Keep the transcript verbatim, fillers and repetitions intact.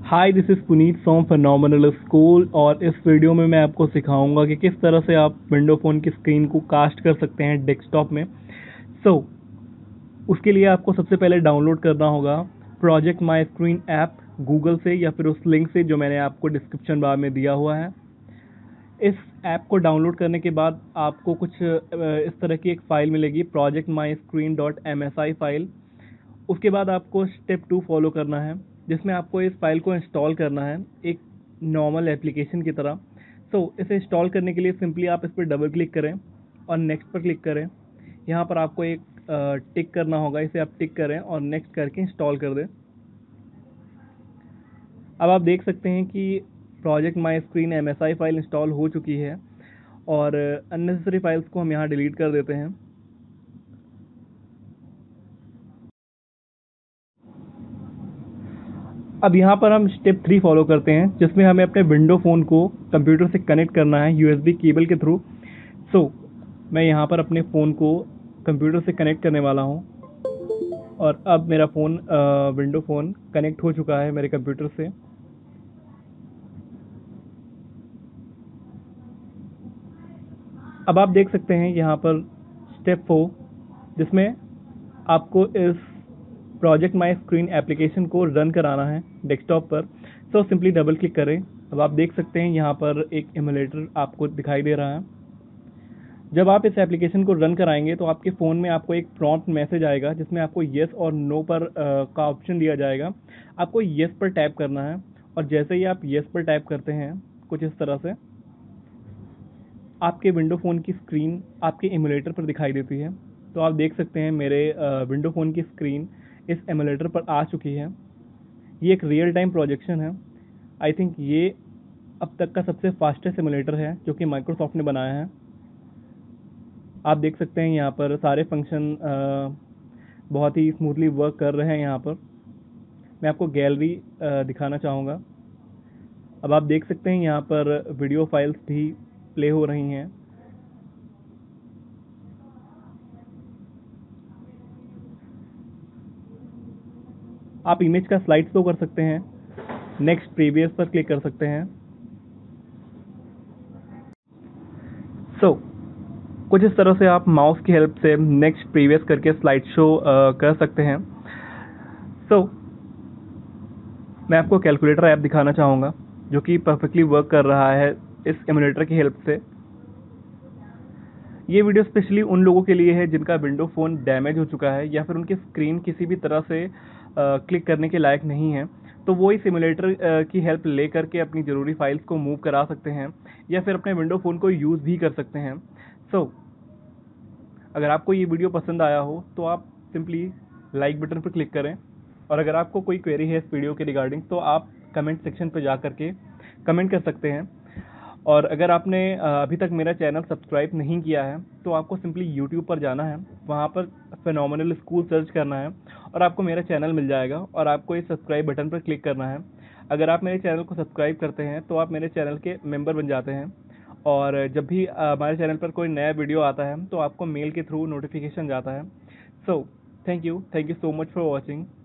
Hi, this is Puneet from phenomenal school और इस video में मैं आपको सिखाऊंगा कि किस तरह से आप विंडो फ़ोन की स्क्रीन को कास्ट कर सकते हैं डेस्कटॉप में। सो so, उसके लिए आपको सबसे पहले डाउनलोड करना होगा project my screen app Google से या फिर उस लिंक से जो मैंने आपको डिस्क्रिप्शन बार में दिया हुआ है। इस ऐप को डाउनलोड करने के बाद आपको कुछ इस तरह की एक फ़ाइल मिलेगी, project my screen dot M S I file. उसके बाद आपको स्टेप टू फॉलो करना है, जिसमें आपको इस फाइल को इंस्टॉल करना है एक नॉर्मल एप्लीकेशन की तरह। सो so, इसे इंस्टॉल करने के लिए सिंपली आप इस पर डबल क्लिक करें और नेक्स्ट पर क्लिक करें। यहाँ पर आपको एक टिक करना होगा, इसे आप टिक करें और नेक्स्ट करके इंस्टॉल कर दें। अब आप देख सकते हैं कि project my screen M S I file install हो चुकी है और अननेसेसरी फाइल्स को हम यहाँ डिलीट कर देते हैं। अब यहाँ पर हम स्टेप थ्री फॉलो करते हैं, जिसमें हमें अपने विंडो फ़ोन को कंप्यूटर से कनेक्ट करना है यूएसबी केबल के थ्रू। सो so, मैं यहाँ पर अपने फ़ोन को कंप्यूटर से कनेक्ट करने वाला हूँ और अब मेरा फ़ोन विंडो फ़ोन कनेक्ट हो चुका है मेरे कंप्यूटर से। अब आप देख सकते हैं यहाँ पर स्टेप फोर, जिसमें आपको इस प्रोजेक्ट माई स्क्रीन एप्लीकेशन को रन कराना है डेस्कटॉप पर। सो सिंपली डबल क्लिक करें। अब आप देख सकते हैं यहाँ पर एक एमुलेटर आपको दिखाई दे रहा है। जब आप इस एप्लीकेशन को रन कराएंगे तो आपके फ़ोन में आपको एक प्रॉम्प्ट मैसेज आएगा, जिसमें आपको येस और नो पर आ, का ऑप्शन दिया जाएगा। आपको येस पर टैप करना है और जैसे ही आप येस पर टैप करते हैं कुछ इस तरह से आपके विंडो फ़ोन की स्क्रीन आपके एमुलेटर पर दिखाई देती है। तो आप देख सकते हैं मेरे विंडो फ़ोन की स्क्रीन इस एमुलेटर पर आ चुकी है। ये एक रियल टाइम प्रोजेक्शन है। आई थिंक ये अब तक का सबसे फास्टेस्ट एमुलेटर है जो कि माइक्रोसॉफ्ट ने बनाया है। आप देख सकते हैं यहाँ पर सारे फंक्शन बहुत ही स्मूथली वर्क कर रहे हैं। यहाँ पर मैं आपको गैलरी दिखाना चाहूँगा। अब आप देख सकते हैं यहाँ पर वीडियो फाइल्स भी प्ले हो रही हैं। आप इमेज का स्लाइड शो कर सकते हैं, नेक्स्ट प्रीवियस पर क्लिक कर सकते हैं। सो so, कुछ इस तरह से आप माउस की हेल्प से नेक्स्ट प्रीवियस करके स्लाइड शो कर सकते हैं। सो so, मैं आपको कैलकुलेटर ऐप दिखाना चाहूँगा जो कि परफेक्टली वर्क कर रहा है इस एमुलेटर की हेल्प से। ये वीडियो स्पेशली उन लोगों के लिए है जिनका विंडो फ़ोन डैमेज हो चुका है या फिर उनकी स्क्रीन किसी भी तरह से क्लिक करने के लायक नहीं है। तो वो इस सिमुलेटर की हेल्प ले करके अपनी ज़रूरी फाइल्स को मूव करा सकते हैं या फिर अपने विंडो फ़ोन को यूज़ भी कर सकते हैं। सो so, अगर आपको ये वीडियो पसंद आया हो तो आप सिंपली लाइक बटन पर क्लिक करें और अगर आपको कोई क्वेरी है इस वीडियो के रिगार्डिंग तो आप कमेंट सेक्शन पर जा करके कमेंट कर सकते हैं। और अगर आपने अभी तक मेरा चैनल सब्सक्राइब नहीं किया है तो आपको सिंपली यूट्यूब पर जाना है, वहाँ पर फेनोमेनल स्कूल सर्च करना है और आपको मेरा चैनल मिल जाएगा और आपको इस सब्सक्राइब बटन पर क्लिक करना है। अगर आप मेरे चैनल को सब्सक्राइब करते हैं तो आप मेरे चैनल के मेंबर बन जाते हैं और जब भी हमारे चैनल पर कोई नया वीडियो आता है तो आपको मेल के थ्रू नोटिफिकेशन जाता है। So thank you thank you so much for watching.